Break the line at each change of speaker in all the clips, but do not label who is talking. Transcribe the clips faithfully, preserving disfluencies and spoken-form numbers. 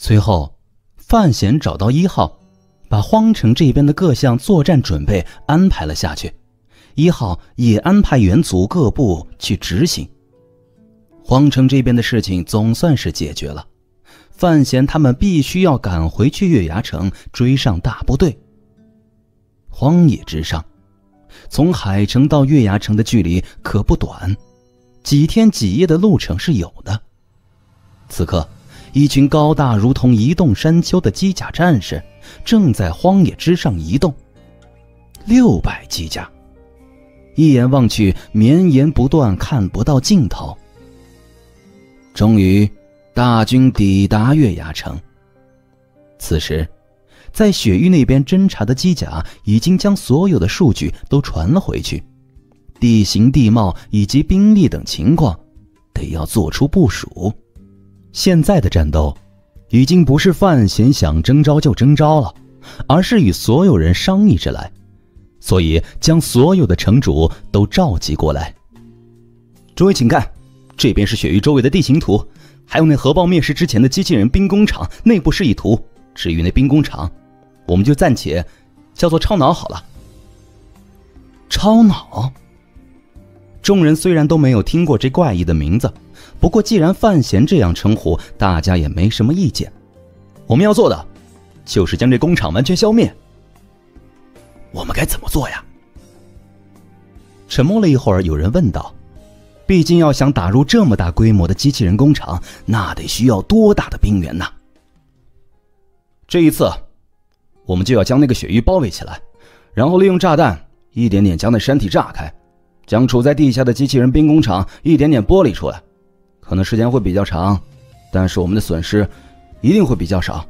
随后，范闲找到一号，把荒城这边的各项作战准备安排了下去。一号也安排员组各部去执行。荒城这边的事情总算是解决了，范闲他们必须要赶回去月牙城追上大部队。荒野之上，从海城到月牙城的距离可不短，几天几夜的路程是有的。此刻，一群高大如同移动山丘的机甲战士正在荒野之上移动。六百机甲，一眼望去绵延不断，看不到尽头。终于，大军抵达月牙城。此时，在雪域那边侦察的机甲已经将所有的数据都传了回去，地形地貌以及兵力等情况得要做出部署。现在的战斗已经不是范闲想征召就征召了，而是与所有人商议着来，所以将所有的城主都召集过来。诸位请看，这边是雪域周围的地形图，还有那核爆灭世之前的机器人兵工厂内部示意图。至于那兵工厂，我们就暂且叫做超脑好了。超脑？众人虽然都没有听过这怪异的名字，不过既然范闲这样称呼，大家也没什么意见。我们要做的就是将这工厂完全消灭。我们该怎么做呀？沉默了一会儿，有人问道。毕竟要想打入这么大规模的机器人工厂，那得需要多大的兵源呢？这一次，我们就要将那个雪域包围起来，然后利用炸弹一点点将那山体炸开，将处在地下的机器人兵工厂一点点剥离出来。可能时间会比较长，但是我们的损失一定会比较少。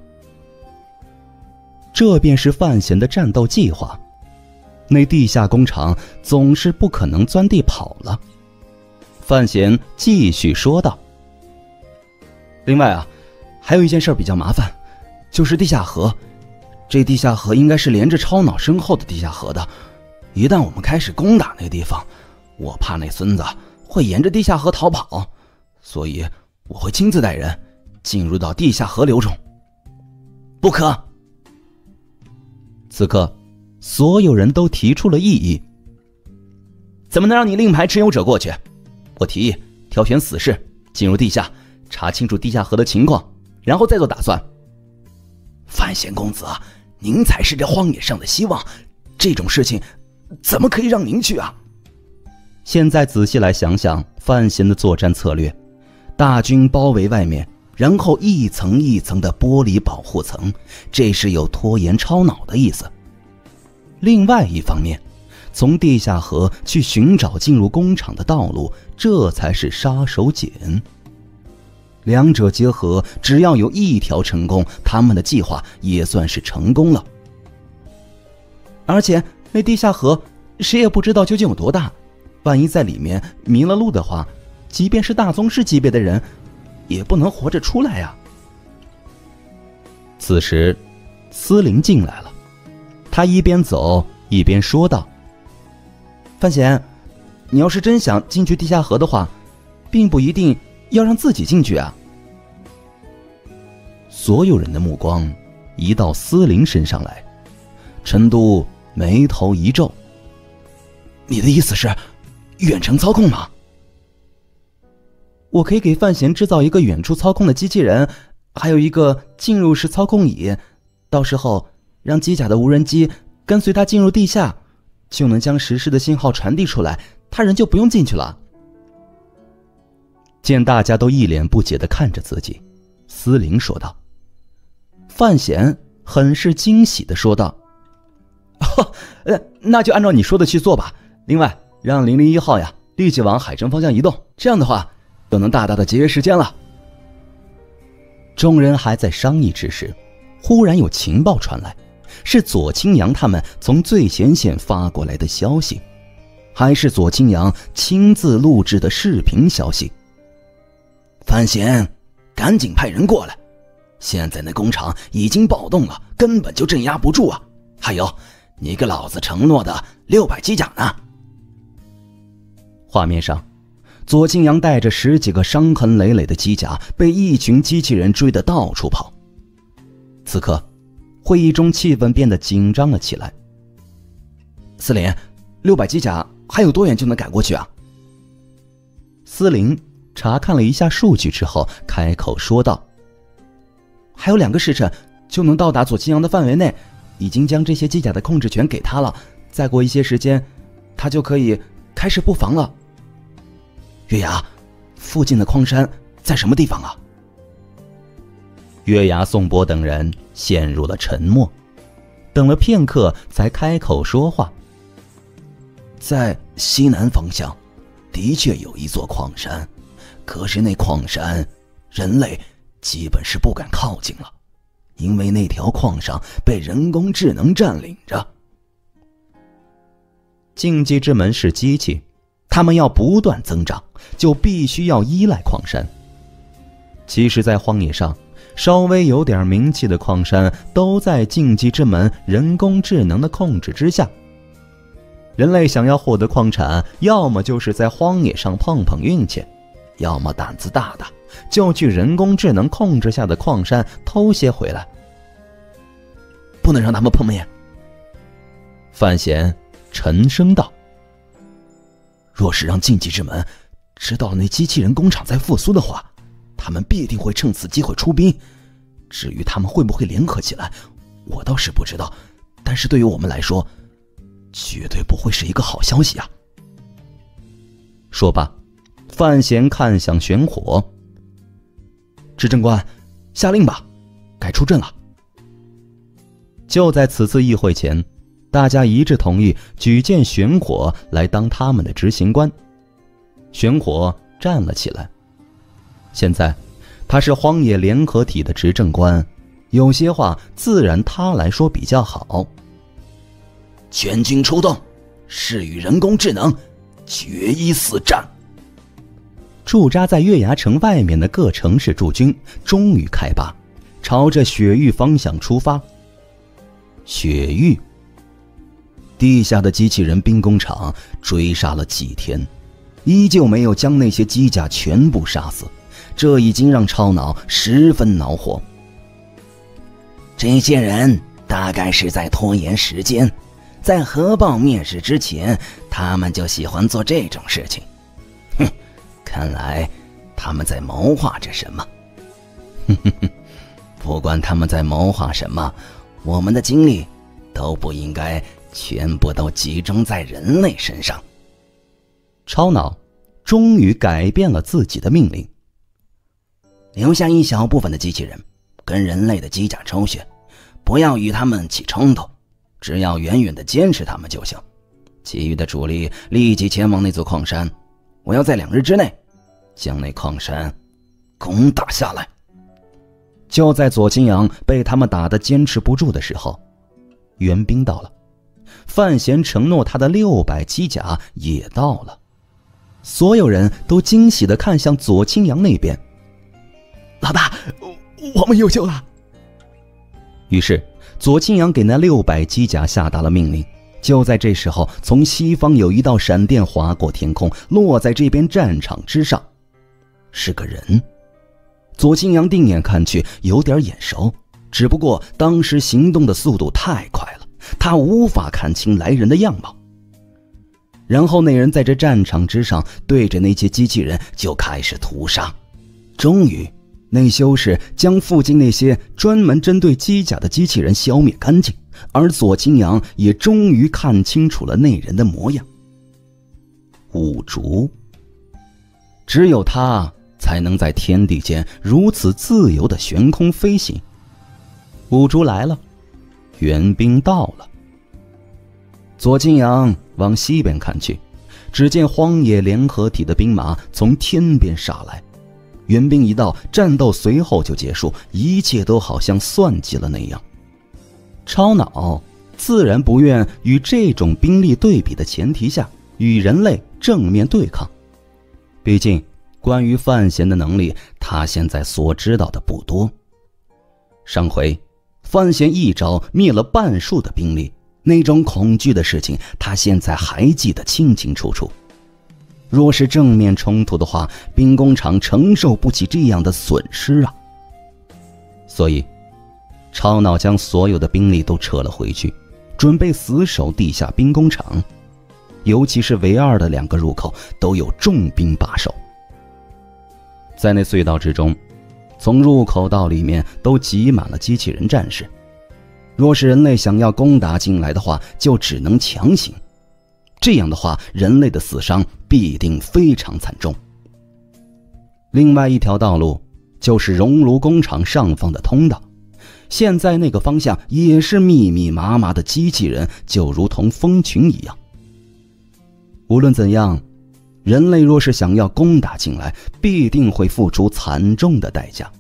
这便是范闲的战斗计划。那地下工厂总是不可能钻地跑了。范闲继续说道：另外啊，还有一件事比较麻烦，就是地下河。这地下河应该是连着超脑身后的地下河的，一旦我们开始攻打那地方，我怕那孙子会沿着地下河逃跑，所以我会亲自带人进入到地下河流中。不可！此刻所有人都提出了异议。怎么能让你令牌持有者过去？我提议挑选死士进入地下，查清楚地下河的情况，然后再做打算。范闲公子，您才是这荒野上的希望，这种事情怎么可以让您去啊？现在仔细来想想范闲的作战策略，大军包围外面，然后一层一层的剥离保护层，这是有拖延超脑的意思。另外一方面，从地下河去寻找进入工厂的道路，这才是杀手锏。两者结合，只要有一条成功，他们的计划也算是成功了。而且那地下河谁也不知道究竟有多大，万一在里面迷了路的话，即便是大宗师级别的人也不能活着出来呀。此时司灵进来了，他一边走一边说道：范闲，你要是真想进去地下河的话，并不一定要让自己进去啊。所有人的目光移到司灵身上来，陈都眉头一皱：你的意思是远程操控吗？我可以给范闲制造一个远处操控的机器人，还有一个进入式操控椅，到时候让机甲的无人机跟随他进入地下，就能将实时的信号传递出来，他人就不用进去了。见大家都一脸不解地看着自己，司灵说道。范闲很是惊喜地说道：哦，呃，那就按照你说的去做吧。另外，让零零一号呀立即往海城方向移动，这样的话就能大大的节约时间了。众人还在商议之时，忽然有情报传来，是左青阳他们从最前线发过来的消息，还是左青阳亲自录制的视频消息。范闲，赶紧派人过来，现在那工厂已经暴动了，根本就镇压不住啊！还有，你给老子承诺的六百机甲呢？画面上，左青阳带着十几个伤痕累累的机甲被一群机器人追得到处跑， 此刻，会议中气氛变得紧张了起来。
司令，六百机甲还有多远就能赶过去啊？
司令查看了一下数据之后，开口说道：“
还有两个时辰就能到达左青阳的范围内，已经将这些机甲的控制权给他了。再过一些时间，他就可以开始布防了。”月牙，附近的矿山在什么地方啊？
月牙、宋博等人陷入了沉默，等了片刻才开口说话：“
在西南方向，的确有一座矿山，可是那矿山，人类基本是不敢靠近了，因为那条矿上被人工智能占领着。
竞技之门是机器，他们要不断增长，就必须要依赖矿山。其实，在荒野上，稍微有点名气的矿山都在竞技之门人工智能的控制之下。人类想要获得矿产，要么就是在荒野上碰碰运气，要么胆子大的就去人工智能控制下的矿山偷些回来。
不能让他们碰面。”
范闲沉声道：“
若是让竞技之门知道了那机器人工厂在复苏的话，他们必定会趁此机会出兵。至于他们会不会联合起来，我倒是不知道，但是对于我们来说，绝对不会是一个好消息啊。”
说罢，范闲看向玄火：“
执政官，下令吧，该出阵了。”
就在此次议会前，大家一致同意举荐玄火来当他们的执行官。玄火站了起来。现在他是荒野联合体的执政官，有些话自然他来说比较好。
全军出动，是与人工智能决一死战。
驻扎在月牙城外面的各城市驻军终于开拔，朝着雪域方向出发。雪域地下的机器人兵工厂追杀了几天，依旧没有将那些机甲全部杀死，这已经让超脑十分恼火。
这些人大概是在拖延时间，在核爆面试之前，他们就喜欢做这种事情。哼，看来他们在谋划着什么。哼哼哼，不管他们在谋划什么，我们的精力都不应该全部都集中在人类身上。
超脑终于改变了自己的命令：
留下一小部分的机器人，跟人类的机甲抽血，不要与他们起冲突，只要远远地监视他们就行。其余的主力立即前往那座矿山，我要在两日之内将那矿山攻打下来。
就在左金阳被他们打得坚持不住的时候，援兵到了。范闲承诺他的六百机甲也到了，所有人都惊喜地看向左青阳那边。
老大，我们有救了！
于是左青阳给那六百机甲下达了命令。就在这时候，从西方有一道闪电划过天空，落在这边战场之上，是个人。左青阳定眼看去，有点眼熟，只不过当时行动的速度太快了，他无法看清来人的样貌。然后那人在这战场之上对着那些机器人就开始屠杀。终于内修士将附近那些专门针对机甲的机器人消灭干净，而左青阳也终于看清楚了那人的模样。五竹，只有他才能在天地间如此自由的悬空飞行。五竹来了，援兵到了。左青阳往西边看去，只见荒野联合体的兵马从天边杀来。援兵一到，战斗随后就结束，一切都好像算计了那样。超脑自然不愿与这种兵力对比的前提下与人类正面对抗，毕竟关于范闲的能力，他现在所知道的不多。上回范闲一招灭了半数的兵力，那种恐惧的事情他现在还记得清清楚楚。若是正面冲突的话，兵工厂承受不起这样的损失啊。所以超脑将所有的兵力都撤了回去，准备死守地下兵工厂，尤其是唯二的两个入口都有重兵把守。在那隧道之中，从入口到里面都挤满了机器人战士，若是人类想要攻打进来的话，就只能强行，这样的话人类的死伤必定非常惨重。另外一条道路就是熔炉工厂上方的通道，现在那个方向也是密密麻麻的机器人，就如同蜂群一样。无论怎样，人类若是想要攻打进来，必定会付出惨重的代价。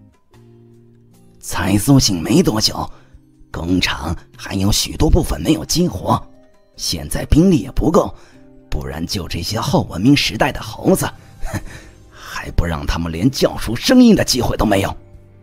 才苏醒没多久，工厂还有许多部分没有激活，现在兵力也不够，不然就这些后文明时代的猴子，还不让他们连叫出声音的机会都没有。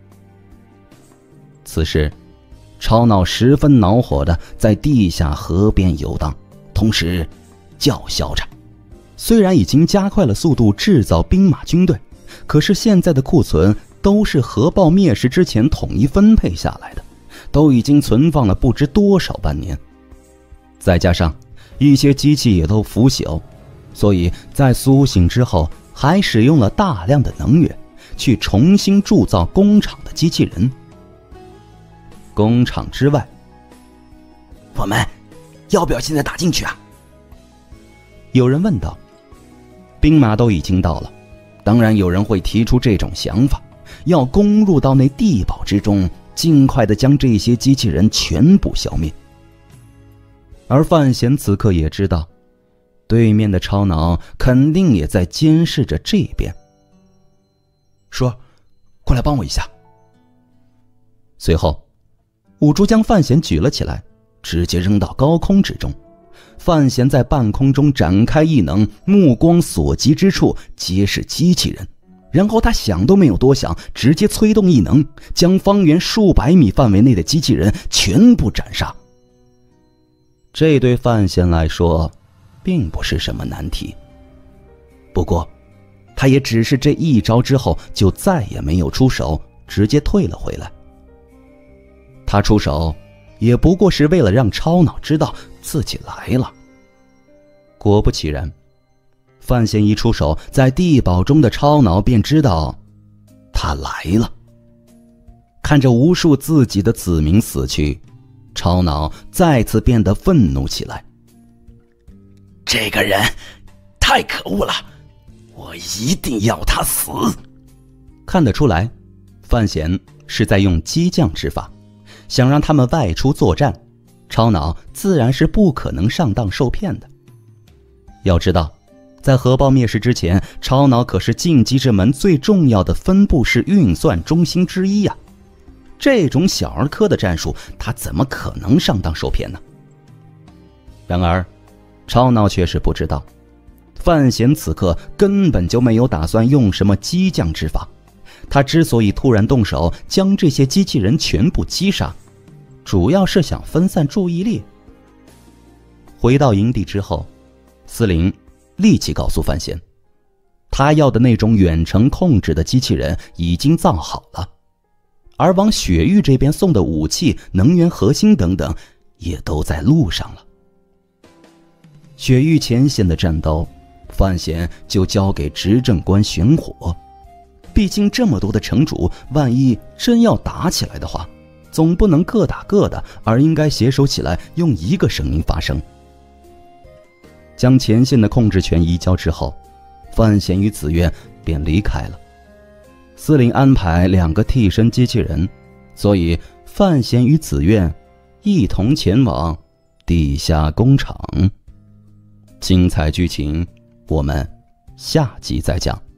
此时超脑十分恼火的在地下河边游荡，同时叫嚣着。虽然已经加快了速度制造兵马军队，可是现在的库存都是核爆灭世之前统一分配下来的，都已经存放了不知多少万年。再加上一些机器也都腐朽，所以在苏醒之后还使用了大量的能源去重新铸造工厂的机器人。工厂之外，
我们要不要现在打进去啊？
有人问道。兵马都已经到了，当然有人会提出这种想法，要攻入到那地堡之中，尽快的将这些机器人全部消灭。而范闲此刻也知道，对面的超脑肯定也在监视着这边。说，过来帮我一下。随后五珠将范闲举了起来，直接扔到高空之中。范闲在半空中展开异能，目光所及之处皆是机器人，然后他想都没有多想，直接催动异能，将方圆数百米范围内的机器人全部斩杀。这对范闲来说并不是什么难题，不过他也只是这一招之后就再也没有出手，直接退了回来。他出手也不过是为了让超脑知道自己来了。果不其然，范闲一出手，在地堡中的超脑便知道他来了。看着无数自己的子民死去，超脑再次变得愤怒起来。
这个人太可恶了，我一定要他死。
看得出来，范闲是在用激将之法，想让他们外出作战，超脑自然是不可能上当受骗的。要知道，在核爆灭世之前，超脑可是进击之门最重要的分布式运算中心之一呀、啊。这种小儿科的战术，他怎么可能上当受骗呢？然而，超脑却是不知道，范闲此刻根本就没有打算用什么激将之法。他之所以突然动手将这些机器人全部击杀，主要是想分散注意力。回到营地之后，司令立即告诉范闲，他要的那种远程控制的机器人已经造好了，而往雪域这边送的武器、能源核心等等也都在路上了。雪域前线的战斗，范闲就交给执政官玄火。毕竟这么多的城主，万一真要打起来的话，总不能各打各的，而应该携手起来，用一个声音发声。将前线的控制权移交之后，范闲与紫苑便离开了。司令安排两个替身机器人，所以范闲与紫苑一同前往地下工厂。精彩剧情，我们下集再讲。